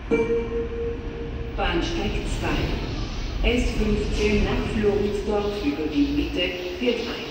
Bahnsteig 2. S15 nach Floridsdorf über die Mitte fährt ein.